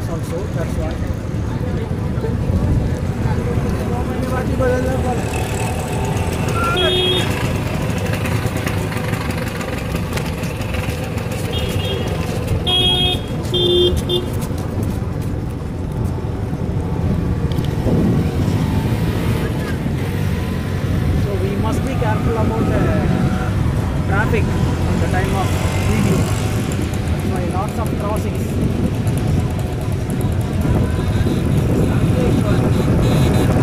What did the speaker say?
cars also, that's why. So we must be careful about traffic at the time of video. That's why lots of crossings.